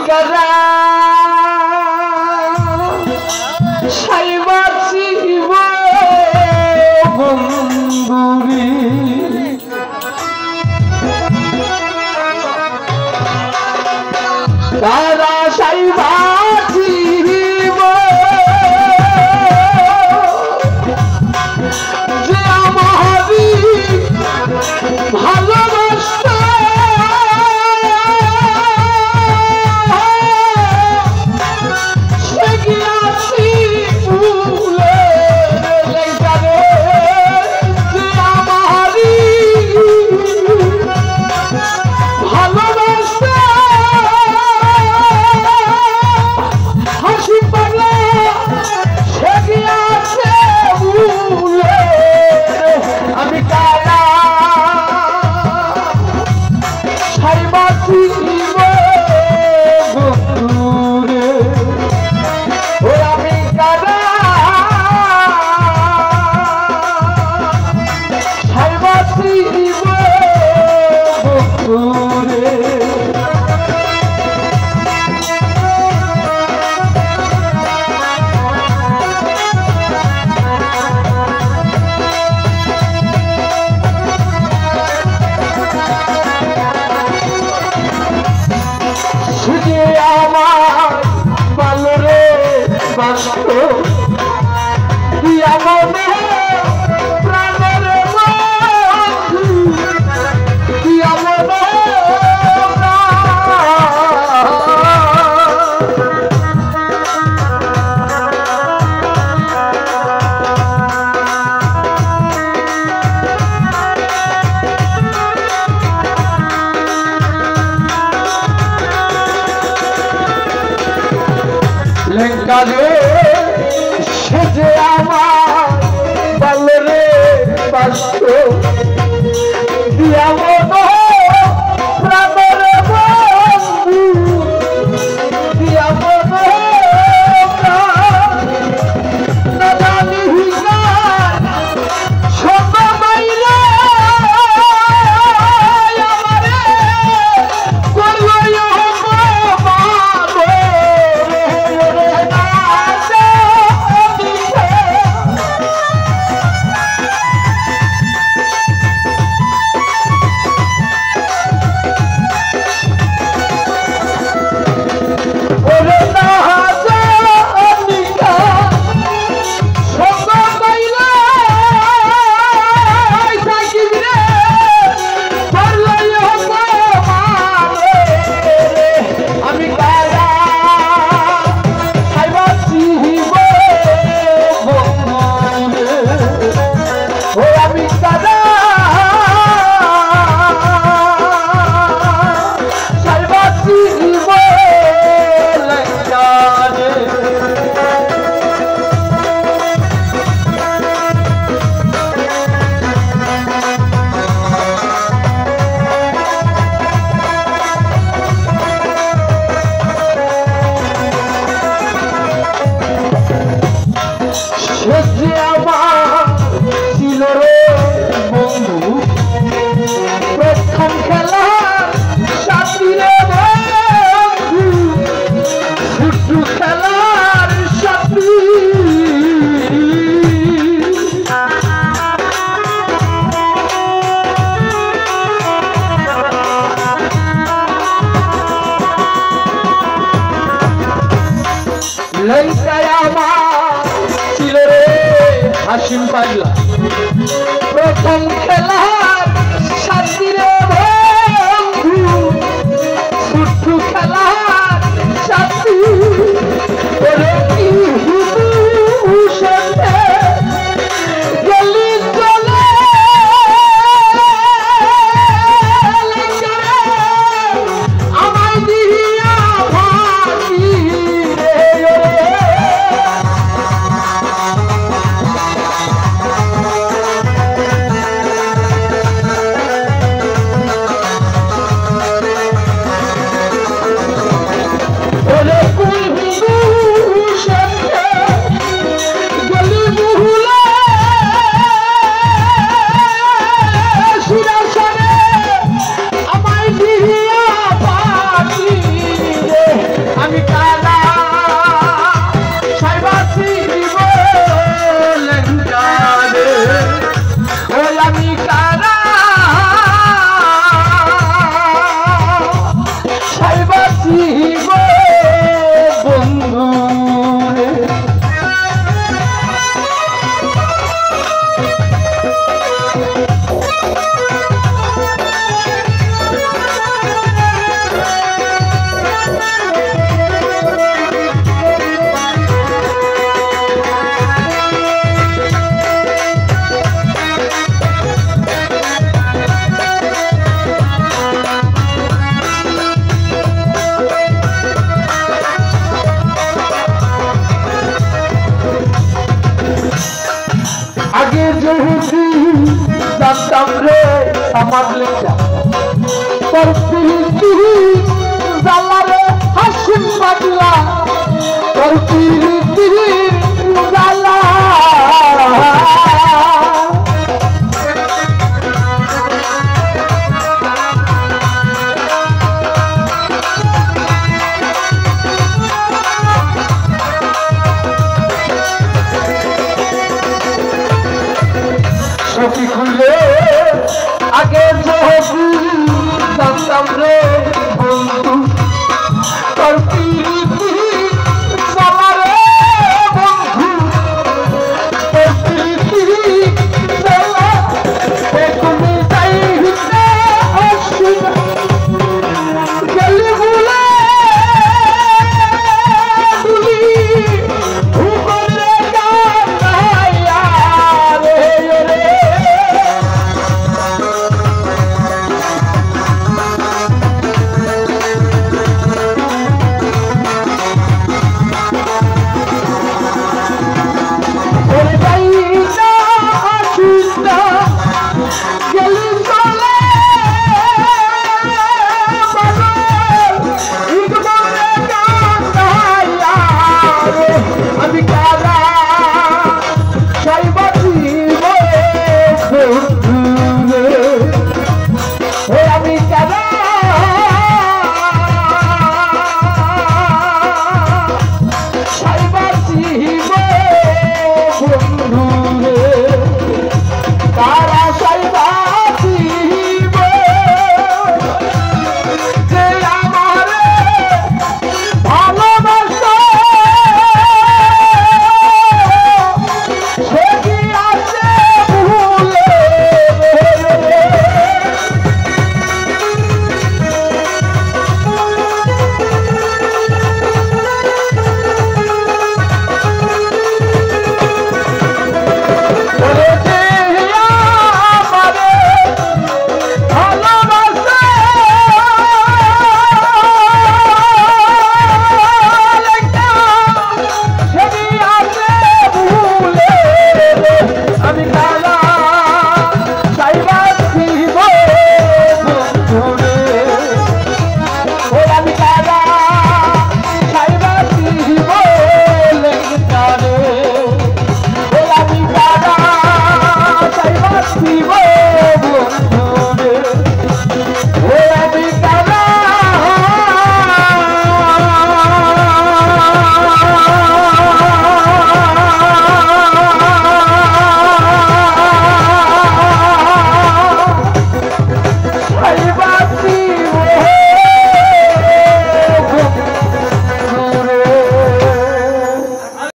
কারা সাইবাচিব বন্ধুরি কারা সাইবাচিব যে আমারি ভালোবাসা সে গিয়াছি ভুলে লেঙ্কারে যে আমারি ভালোবাসা হাসি পাগলা সে গিয়াছে ভুলে আমি কারা সাইবাচিব বন্ধুরে ও আমি কারা সাইবাচিব বন্ধুরে সুজে আমার পালরে বাস্ত দিয়া মনে প্রাণের বন্ধু দিয়া মনে লেঙ্কারে সে যে আমার বালরে বাস্ত দিয়া মনো প্রাণের বন্ধু দিয়া মনো না জানি ছোট বাইরে আমারে করলো লঙ্কায় আমার ছিল রে হাসিম পাগলা প্রথম খেলার সাথী রে বন্ধু ফুটু খেলার সাথী ওরে কি সাথে গলি চলে আমায় দিয়া ভাবি রে জানতাম রে আমার লেখা তোর প্রীতি জ্বালা রে হাসিম পাগলা তোর প্রীতি জ্বালা সখী খুলে আগে যদি জানতাম রে বন্ধু